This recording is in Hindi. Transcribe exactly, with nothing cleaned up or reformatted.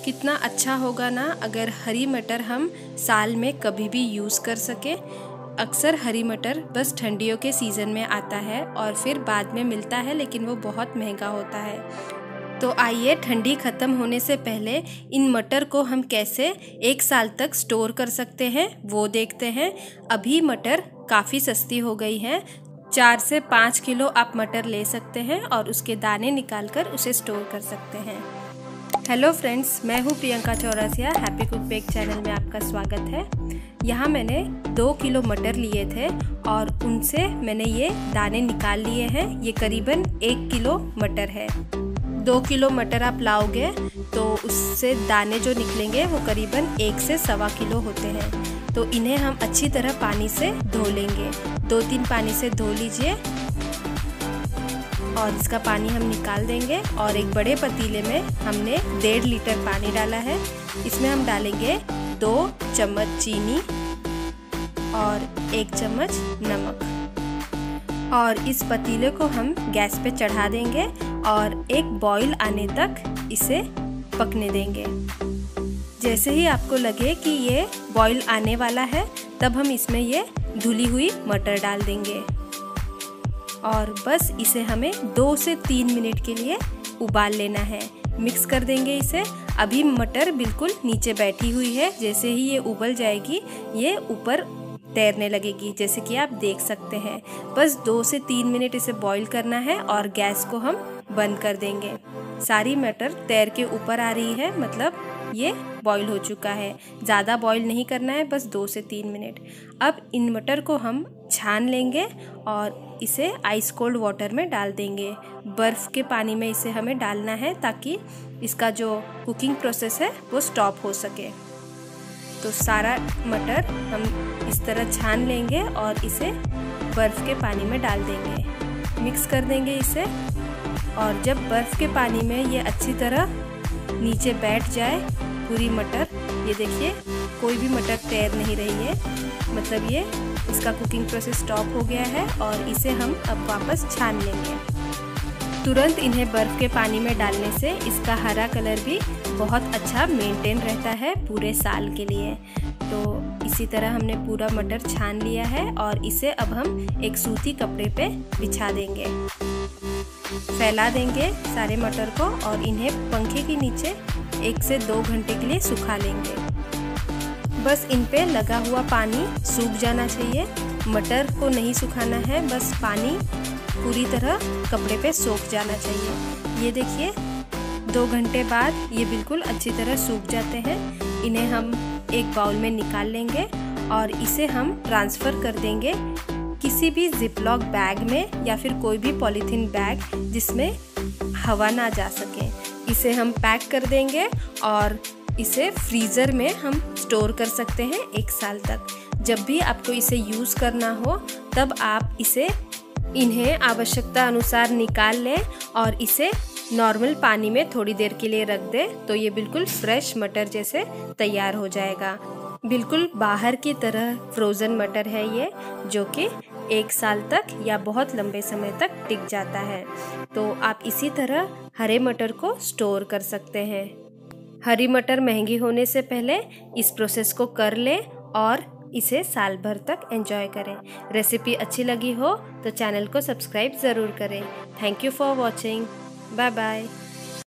कितना अच्छा होगा ना अगर हरी मटर हम साल में कभी भी यूज़ कर सके। अक्सर हरी मटर बस ठंडियों के सीज़न में आता है और फिर बाद में मिलता है, लेकिन वो बहुत महंगा होता है। तो आइए ठंडी ख़त्म होने से पहले इन मटर को हम कैसे एक साल तक स्टोर कर सकते हैं वो देखते हैं। अभी मटर काफ़ी सस्ती हो गई हैं। चार से पाँच किलो आप मटर ले सकते हैं और उसके दाने निकालकर उसे स्टोर कर सकते हैं। हेलो फ्रेंड्स, मैं हूँ Priyanka Chaurasia. Happy cook bake channel में आपका स्वागत है। यहाँ मैंने दो किलो मटर लिए थे और उनसे मैंने ये दाने निकाल लिए हैं। ये करीबन एक किलो मटर है। दो किलो मटर आप लाओगे तो उससे दाने जो निकलेंगे वो करीबन एक से सवा किलो होते हैं। तो इन्हें हम अच्छी तरह पानी से धो लेंगे। दो तीन पानी से धो लीजिए और इसका पानी हम निकाल देंगे। और एक बड़े पतीले में हमने डेढ़ लीटर पानी डाला है। इसमें हम डालेंगे दो चम्मच चीनी और एक चम्मच नमक और इस पतीले को हम गैस पे चढ़ा देंगे और एक बॉईल आने तक इसे पकने देंगे। जैसे ही आपको लगे कि ये बॉईल आने वाला है तब हम इसमें ये धुली हुई मटर डाल देंगे और बस इसे हमें दो से तीन मिनट के लिए उबाल लेना है। मिक्स कर देंगे इसे। अभी मटर बिल्कुल नीचे बैठी हुई है। जैसे ही ये उबल जाएगी ये ऊपर तैरने लगेगी, जैसे कि आप देख सकते हैं। बस दो से तीन मिनट इसे बॉईल करना है और गैस को हम बंद कर देंगे। सारी मटर तैर के ऊपर आ रही है, मतलब ये बॉईल हो चुका है। ज़्यादा बॉईल नहीं करना है, बस दो से तीन मिनट। अब इन मटर को हम छान लेंगे और इसे आइस कोल्ड वाटर में डाल देंगे। बर्फ़ के पानी में इसे हमें डालना है ताकि इसका जो कुकिंग प्रोसेस है वो स्टॉप हो सके। तो सारा मटर हम इस तरह छान लेंगे और इसे बर्फ़ के पानी में डाल देंगे। मिक्स कर देंगे इसे और जब बर्फ़ के पानी में ये अच्छी तरह नीचे बैठ जाए पूरी मटर, ये देखिए कोई भी मटर तैर नहीं रही है, मतलब ये इसका कुकिंग प्रोसेस स्टॉप हो गया है। और इसे हम अब वापस छान लेंगे। तुरंत इन्हें बर्फ़ के पानी में डालने से इसका हरा कलर भी बहुत अच्छा मेंटेन रहता है पूरे साल के लिए। तो इसी तरह हमने पूरा मटर छान लिया है और इसे अब हम एक सूती कपड़े पे बिछा देंगे। फैला देंगे सारे मटर को और इन्हें पंखे के नीचे एक से दो घंटे के लिए सुखा लेंगे। बस इन पे लगा हुआ पानी सूख जाना चाहिए। मटर को नहीं सुखाना है, बस पानी पूरी तरह कपड़े पे सूख जाना चाहिए। ये देखिए दो घंटे बाद ये बिल्कुल अच्छी तरह सूख जाते हैं। इन्हें हम एक बाउल में निकाल लेंगे और इसे हम ट्रांसफ़र कर देंगे किसी भी जिपलॉक बैग में या फिर कोई भी पॉलीथीन बैग जिसमें हवा ना जा सके। इसे हम पैक कर देंगे और इसे फ्रीज़र में हम स्टोर कर सकते हैं एक साल तक। जब भी आपको इसे यूज़ करना हो तब आप इसे इन्हें आवश्यकता अनुसार निकाल लें और इसे नॉर्मल पानी में थोड़ी देर के लिए रख दें तो ये बिल्कुल फ्रेश मटर जैसे तैयार हो जाएगा। बिल्कुल बाहर की तरह फ्रोज़न मटर है ये, जो कि एक साल तक या बहुत लंबे समय तक टिक जाता है। तो आप इसी तरह हरे मटर को स्टोर कर सकते हैं। हरी मटर महंगी होने से पहले इस प्रोसेस को कर लें और इसे साल भर तक एंजॉय करें। रेसिपी अच्छी लगी हो तो चैनल को सब्सक्राइब ज़रूर करें। Thank you for watching. Bye bye.